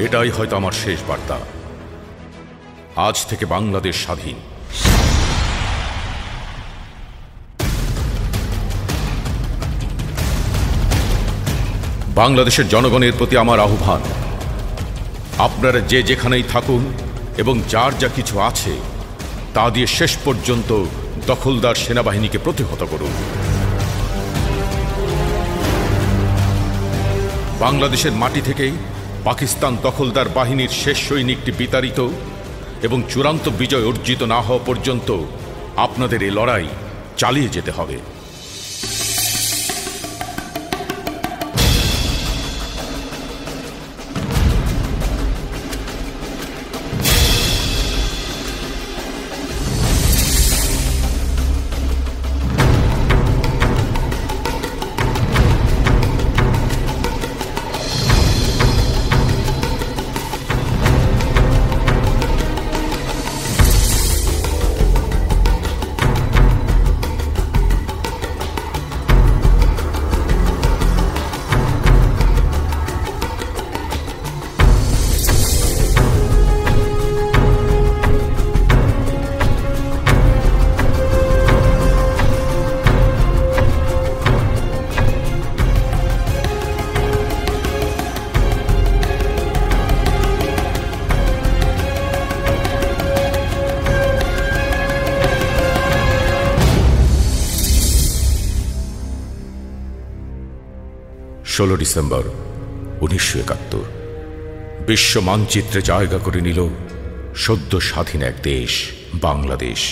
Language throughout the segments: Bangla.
এটাই হয়তো আমার শেষ বার্তা। আজ থেকে বাংলাদেশ স্বাধীন। বাংলাদেশের জনগণের প্রতি আমার আহ্বান, আপনারা যে যেখানেই থাকুন এবং যার যা কিছু আছে তা দিয়ে শেষ পর্যন্ত দখলদার সেনাবাহিনীকে প্রতিহত করুন। বাংলাদেশের মাটি থেকেই পাকিস্তান দখলদার বাহিনীর শেষ সৈনিকটি বিতাড়িত এবং চূড়ান্ত বিজয় অর্জিত না হওয়া পর্যন্ত আপনাদের এই লড়াই চালিয়ে যেতে হবে। 16 ডিসেম্বর 1971 বিশ্ব মানচিত্রে জায়গা করে নিল সদ্য স্বাধীন এক দেশ বাংলাদেশ।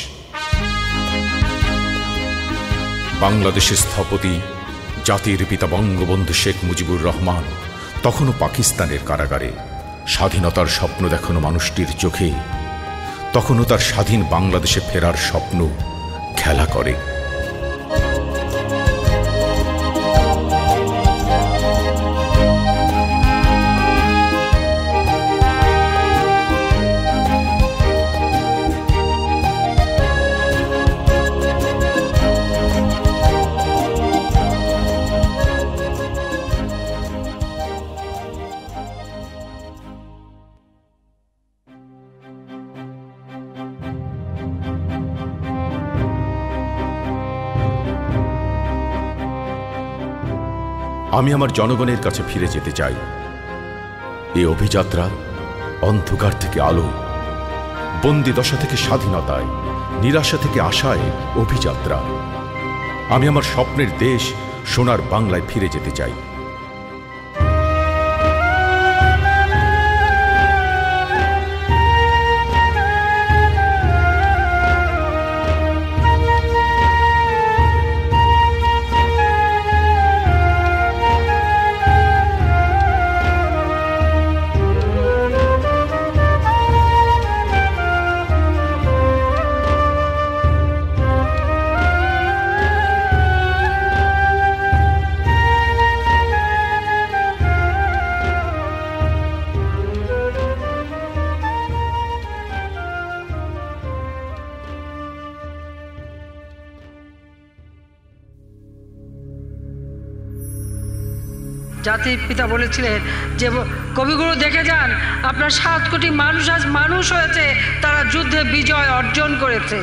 বাংলাদেশের স্থপতি জাতির পিতা বঙ্গবন্ধু শেখ মুজিবুর রহমান তখনও পাকিস্তানের কারাগারে। স্বাধীনতার স্বপ্ন দেখানো মানুষটির চোখে তখনও তার স্বাধীন বাংলাদেশে ফেরার স্বপ্ন খেলা করে। আমি আমার জনগণের কাছে ফিরে যেতে চাই। এই অভিযাত্রা অন্ধকার থেকে আলো, বন্দি দশা থেকে স্বাধীনতায়, নিরাশা থেকে আশায় অভিযাত্রা। আমি আমার স্বপ্নের দেশ সোনার বাংলায় ফিরে যেতে চাই। জাতির পিতা বলেছিলেন যে কবিগুরু দেখে যান, আপনার 7 কোটি মানুষ আজ মানুষ হয়েছে, তারা যুদ্ধে বিজয় অর্জন করেছে।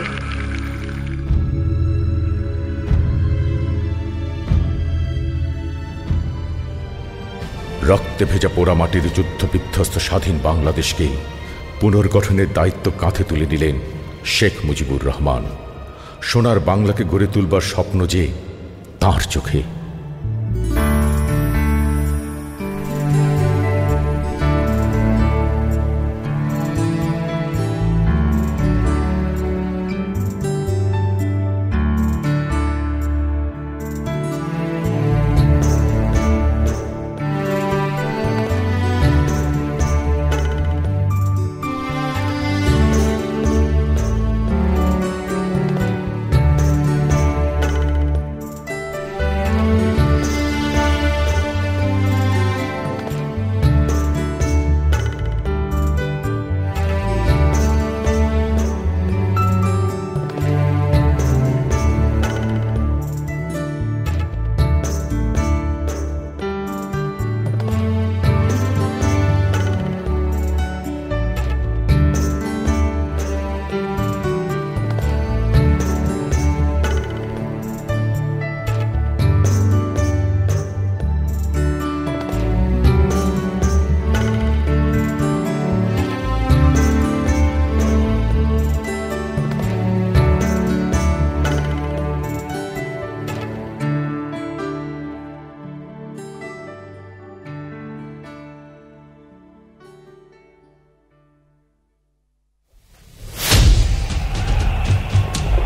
রক্তে ভেজা পোড়ামাটির যুদ্ধ বিধ্বস্ত স্বাধীন বাংলাদেশকে পুনর্গঠনের দায়িত্ব কাঁধে তুলে নিলেন শেখ মুজিবুর রহমান। সোনার বাংলাকে গড়ে তুলবার স্বপ্ন যে তাঁর চোখে।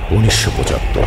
1975।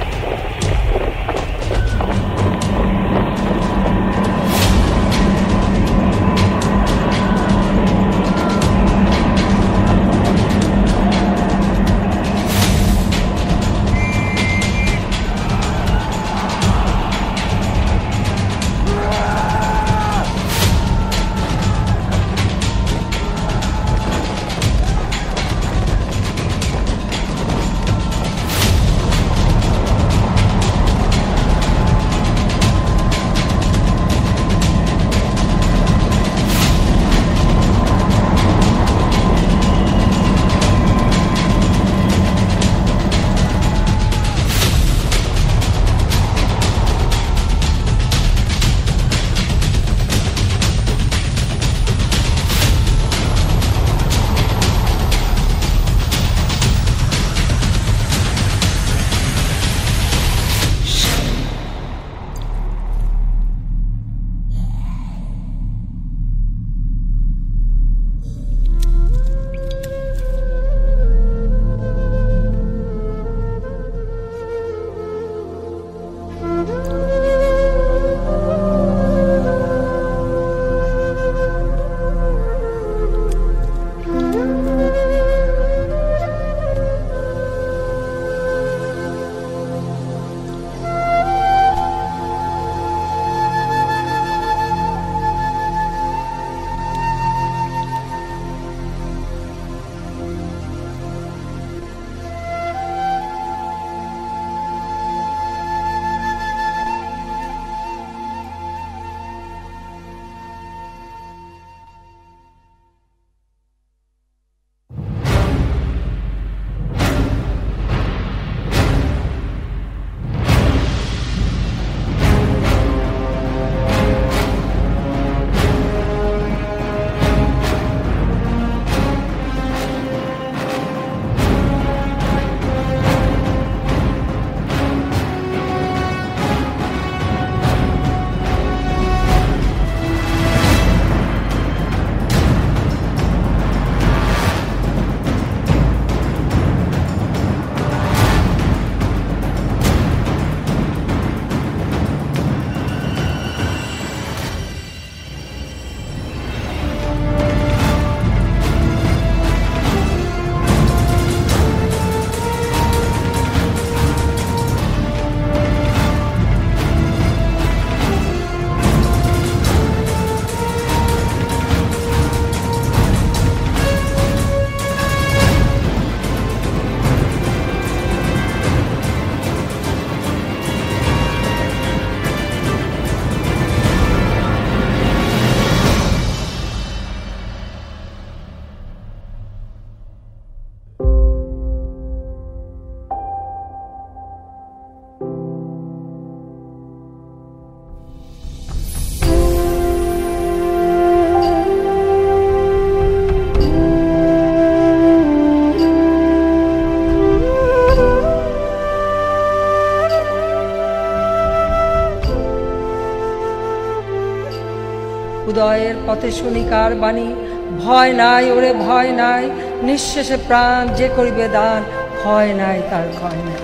উদয়ের পথে শুনি কার বাণী, ভয় নাই ওরে ভয় নাই, নিঃশেষে প্রাণ যে করিবে দান, ভয় নাই তার ভয় নাই।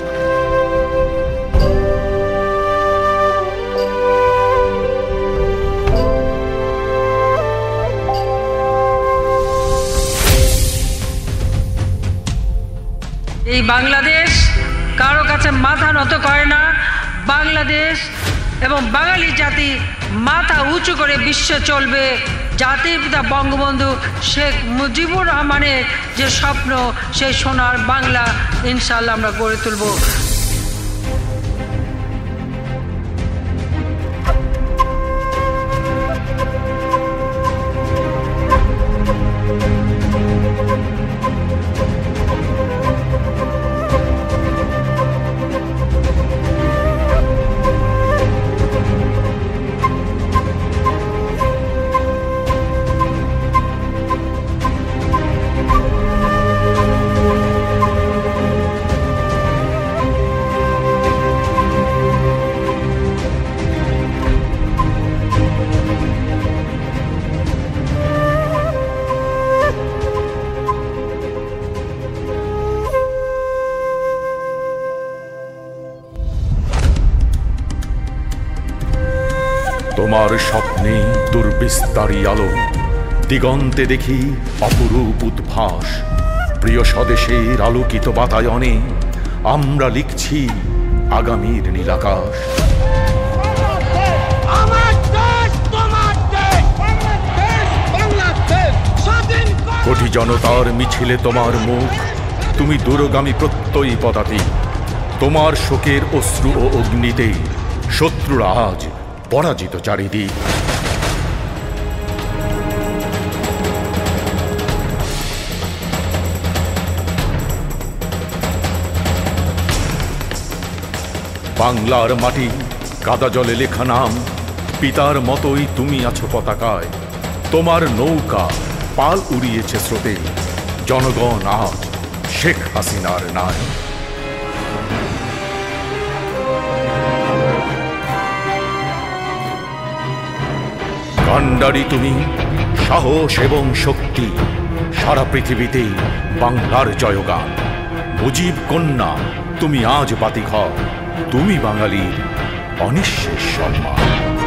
এই বাংলাদেশ কারো কাছে মাথা নত করে না। বাংলাদেশ এবং বাঙালি জাতি মাথা উঁচু করে বিশ্বে চলবে। জাতির পিতা বঙ্গবন্ধু শেখ মুজিবুর রহমানের যে স্বপ্ন, সেই সোনার বাংলা ইনশাআল্লাহ আমরা গড়ে তুলব। তোমার স্বপ্নে দুর্বিস্তারী আলো, দিগন্তে দেখি অপরূপ উদ্ভাস। প্রিয় স্বদেশের আলোকিত বাতায়নে আমরা লিখছি আগামীর নীলাকাশ। কোটি জনতার মিছিলে তোমার মুখ, তুমি দূরগামী প্রত্যয়ী পদাতিক। তোমার শোকের অশ্রু ও অগ্নিতে শত্রুরা আজ পরাজিত চারিদিক। বাংলার মাটি কাদা জলে লেখা নাম, পিতার মতোই তুমি আছো পতাকায়। তোমার নৌকা পাল উড়িয়েছে স্রোতে, জনগণ আজ শেখ হাসিনার নাই। কান্ডারি তুমি, সাহস এবং শক্তি, সারা পৃথিবীতে বাংলার জয়গান। মুজিব কন্যা তুমি আজ বাতিঘর, তুমি বাঙালির অনিঃশেষ সম্মান।